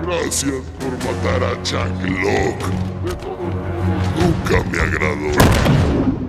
Gracias por matar a Chak, Nunca me agradó.